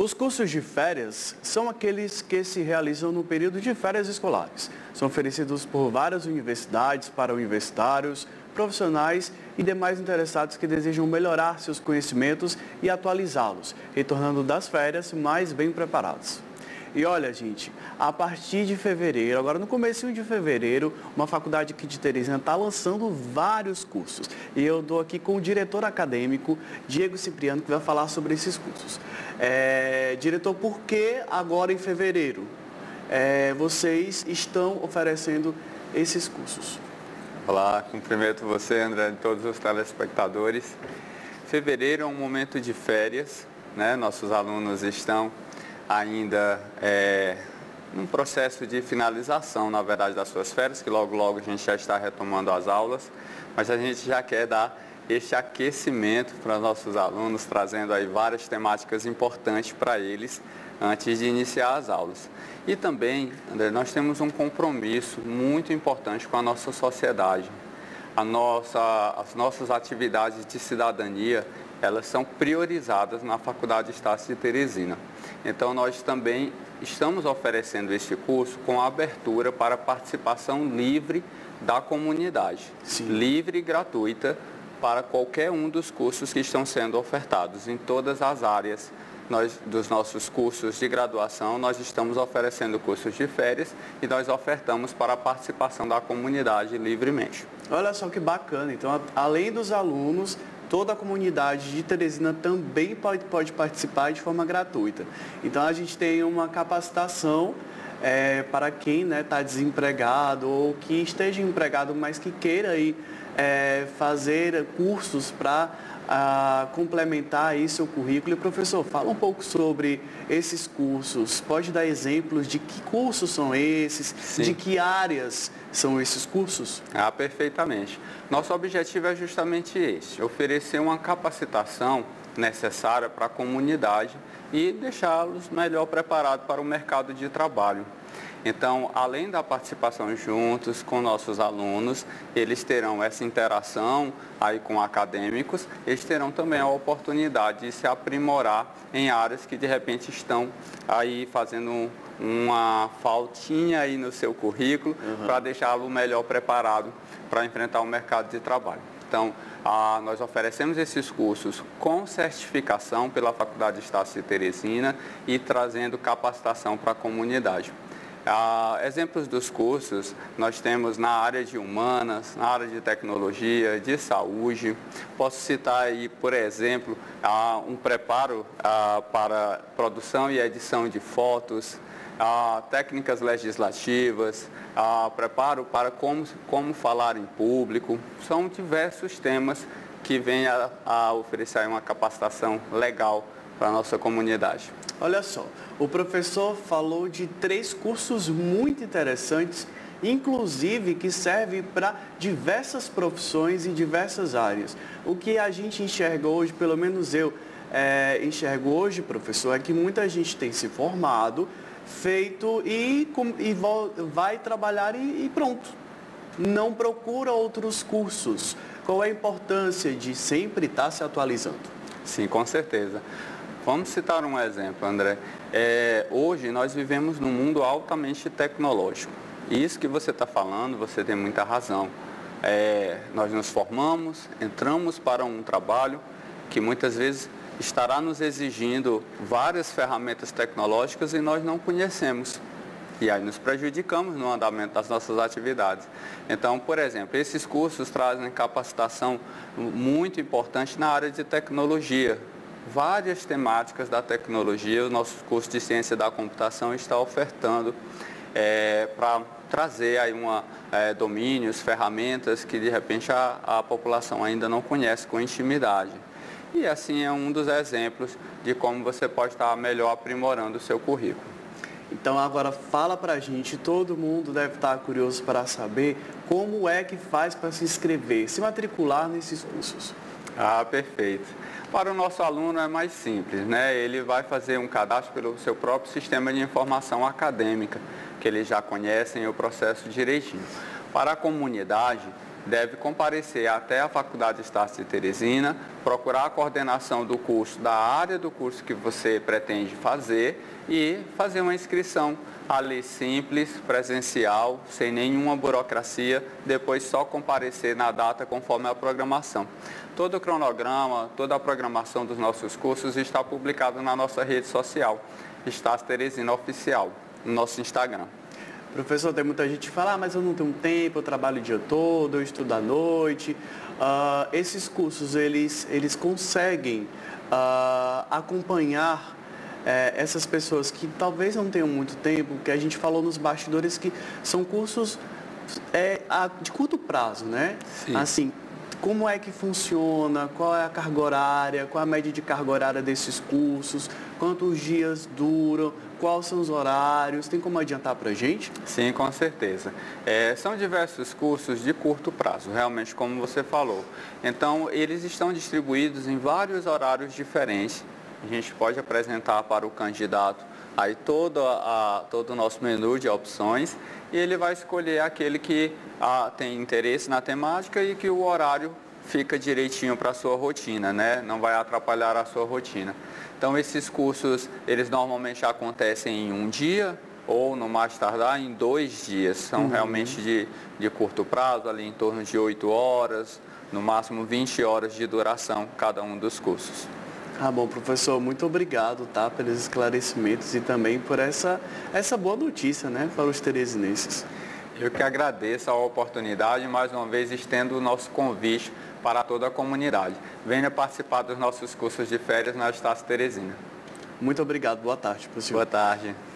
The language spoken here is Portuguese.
Os cursos de férias são aqueles que se realizam no período de férias escolares. São oferecidos por várias universidades para universitários, profissionais e demais interessados que desejam melhorar seus conhecimentos e atualizá-los, retornando das férias mais bem preparados. E olha, gente, a partir de fevereiro, agora no comecinho de fevereiro, uma faculdade aqui de Teresina está lançando vários cursos. E eu estou aqui com o diretor acadêmico, Diego Cipriano, que vai falar sobre esses cursos. Diretor, por que agora em fevereiro vocês estão oferecendo esses cursos? Olá, cumprimento você, André, e todos os telespectadores. Fevereiro é um momento de férias, né? Nossos alunos estão ainda num processo de finalização, na verdade, das suas férias, que logo a gente já está retomando as aulas, mas a gente já quer dar este aquecimento para nossos alunos, trazendo aí várias temáticas importantes para eles antes de iniciar as aulas. E também, André, nós temos um compromisso muito importante com a nossa sociedade. As nossas atividades de cidadania, elas são priorizadas na Faculdade Estácio de Teresina. Então, nós também estamos oferecendo este curso com abertura para participação livre da comunidade. Sim. Livre e gratuita para qualquer um dos cursos que estão sendo ofertados. Em todas as áreas dos nossos cursos de graduação, nós estamos oferecendo cursos de férias e nós ofertamos para a participação da comunidade livremente. Olha só que bacana. Então, além dos alunos, toda a comunidade de Teresina também pode participar de forma gratuita. Então, a gente tem uma capacitação para quem está desempregado ou que esteja empregado, mas que queira aí, fazer cursos para complementar aí seu currículo. E, professor, fala um pouco sobre esses cursos. Pode dar exemplos de que cursos são esses? Sim. De que áreas são esses cursos? Perfeitamente. Nosso objetivo é justamente esse, oferecer uma capacitação necessária para a comunidade e deixá-los melhor preparados para o mercado de trabalho. Então, além da participação juntos com nossos alunos, eles terão essa interação aí com acadêmicos, eles terão também a oportunidade de se aprimorar em áreas que de repente estão aí fazendo uma faltinha aí no seu currículo, para deixá-lo melhor preparado para enfrentar o mercado de trabalho. Então, nós oferecemos esses cursos com certificação pela Faculdade Estácio de Teresina e trazendo capacitação para a comunidade. Exemplos dos cursos nós temos na área de humanas, na área de tecnologia, de saúde. Posso citar aí, por exemplo, um preparo para produção e edição de fotos, técnicas legislativas, preparo para como falar em público. São diversos temas que vêm a oferecer uma capacitação legal para a nossa comunidade. Olha só, o professor falou de 3 cursos muito interessantes, inclusive que servem para diversas profissões e diversas áreas. O que a gente enxerga hoje, pelo menos eu enxergo hoje, professor, é que muita gente tem se formado, feito e vai trabalhar e pronto. Não procura outros cursos. Qual é a importância de sempre estar se atualizando? Sim, com certeza. Vamos citar um exemplo, André. Hoje nós vivemos num mundo altamente tecnológico. E isso que você está falando, você tem muita razão. Nós nos formamos, entramos para um trabalho que muitas vezes estará nos exigindo várias ferramentas tecnológicas e nós não conhecemos. E aí nos prejudicamos no andamento das nossas atividades. Então, por exemplo, esses cursos trazem capacitação muito importante na área de tecnologia. Várias temáticas da tecnologia, o nosso curso de ciência da computação está ofertando para trazer aí domínios, ferramentas que de repente a população ainda não conhece com intimidade. E assim é um dos exemplos de como você pode estar melhor aprimorando o seu currículo. Então agora fala pra gente, todo mundo deve estar curioso para saber como é que faz para se inscrever, se matricular nesses cursos. Perfeito. Para o nosso aluno é mais simples, né? Ele vai fazer um cadastro pelo seu próprio sistema de informação acadêmica, que eles já conhecem o processo direitinho. Para a comunidade, deve comparecer até a Faculdade Estácio de Teresina, procurar a coordenação do curso, da área do curso que você pretende fazer e fazer uma inscrição ali simples, presencial, sem nenhuma burocracia, depois só comparecer na data conforme a programação. Todo o cronograma, toda a programação dos nossos cursos está publicado na nossa rede social, Estácio Teresina Oficial, no nosso Instagram. Professor, tem muita gente que fala, mas eu não tenho tempo, eu trabalho o dia todo, eu estudo à noite. Esses cursos, eles conseguem acompanhar essas pessoas que talvez não tenham muito tempo, que a gente falou nos bastidores que são cursos de curto prazo, né? Sim. Assim, como é que funciona, qual é a carga horária, qual é a média de carga horária desses cursos, quantos dias duram, quais são os horários, tem como adiantar para a gente? Sim, com certeza. São diversos cursos de curto prazo, realmente como você falou. Então, eles estão distribuídos em vários horários diferentes. A gente pode apresentar para o candidato aí todo o nosso menu de opções e ele vai escolher aquele que tem interesse na temática e que o horário fica direitinho para a sua rotina, né? Não vai atrapalhar a sua rotina. Então, esses cursos, eles normalmente acontecem em um dia ou, no mais tardar, em 2 dias. São realmente de curto prazo, ali em torno de 8 horas, no máximo 20 horas de duração cada um dos cursos. Bom, professor, muito obrigado, tá, pelos esclarecimentos e também por essa boa notícia, né, para os teresinenses. Eu que agradeço a oportunidade e mais uma vez estendo o nosso convite para toda a comunidade. Venha participar dos nossos cursos de férias na Estácio Teresina. Muito obrigado, boa tarde, professor. Boa tarde.